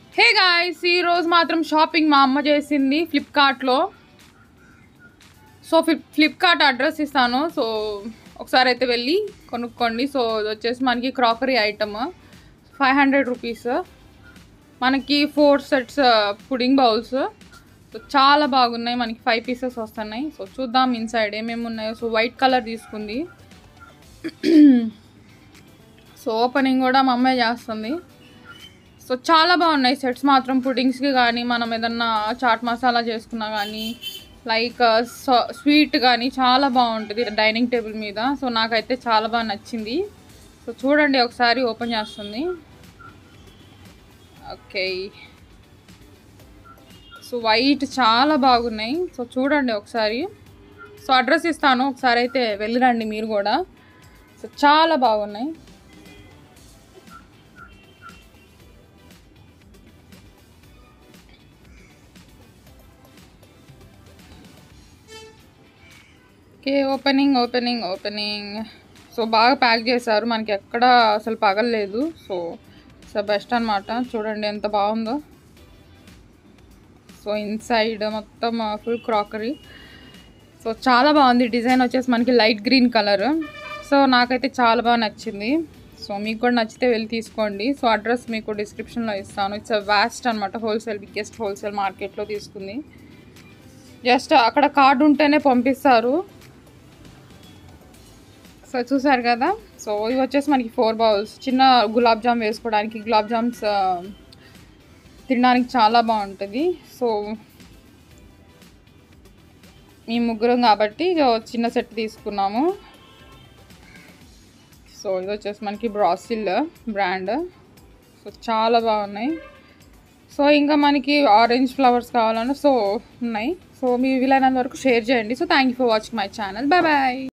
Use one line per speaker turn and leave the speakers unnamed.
Hey guys, ఈరోజు మాత్రం shopping మా అమ్మ చేసింది ఫ్లిప్కార్ట్లో. సో ఫ్లిప్కార్ట్ అడ్రస్ ఇస్తాను. సో ఒకసారి అయితే వెళ్ళి కొనుక్కోండి. సో ఇది వచ్చేసి మనకి క్రాకరీ ఐటమ్ 500 రూపీస్. మనకి 4 సెట్స్ పుడింగ్ బౌల్స్. సో చాలా బాగున్నాయి. మనకి 5 పీసెస్ వస్తున్నాయి. సో చూద్దాం ఇన్సైడ్ ఏమేమి ఉన్నాయో. సో వైట్ కలర్ తీసుకుంది. సో ఓపెనింగ్ కూడా మా అమ్మాయి చేస్తుంది. సో చాలా బాగున్నాయి సెట్స్ మాత్రం. పుడింగ్స్కి కానీ మనం ఏదన్నా చాట్ మసాలా చేసుకున్నా కానీ లైక్ స్వీట్ కానీ చాలా బాగుంటుంది డైనింగ్ టేబుల్ మీద. సో నాకైతే చాలా బాగా నచ్చింది. సో చూడండి ఒకసారి ఓపెన్ చేస్తుంది. ఓకే, సో వైట్ చాలా బాగున్నాయి. సో చూడండి ఒకసారి. సో అడ్రస్ ఇస్తాను, ఒకసారి అయితే వెళ్ళిరండి మీరు కూడా. సో చాలా బాగున్నాయి. Okay, opening. సో బాగా ప్యాక్ చేశారు, మనకి ఎక్కడ అసలు పగలలేదు. సో బెస్ట్ అనమాట. చూడండి ఎంత బాగుందో. సో ఇన్సైడ్ మొత్తం ఫుల్ క్రాకరీ. సో చాలా బాగుంది. డిజైన్ వచ్చేసి మనకి లైట్ గ్రీన్ కలర్. సో నాకైతే చాలా బాగా నచ్చింది. సో మీకు కూడా నచ్చితే వెళ్ళి తీసుకోండి. సో అడ్రస్ మీకు డిస్క్రిప్షన్లో ఇస్తాను. ఇట్స్ వాస్ట్ అనమాట. హోల్సేల్, బిగ్గెస్ట్ హోల్సేల్ మార్కెట్లో తీసుకుంది. జస్ట్ అక్కడ కార్డు ఉంటేనే పంపిస్తారు. సో చూసారు కదా. సో ఇవి వచ్చేసి మనకి 4 బౌల్స్. చిన్న గులాబ్ జామ్ వేసుకోవడానికి, గులాబ్ జామ్స్ తినడానికి చాలా బాగుంటుంది. సో మేము ముగ్గురం కాబట్టి చిన్న సెట్ తీసుకున్నాము. సో ఇది వచ్చేసి మనకి బ్రాసిల్ బ్రాండ్. సో చాలా బాగున్నాయి. సో ఇంకా మనకి ఆరెంజ్ ఫ్లవర్స్ కావాలన్నా సో ఉన్నాయి. సో మీ వీలైనంత వరకు షేర్ చేయండి. So thank you for watching my channel. Bye bye.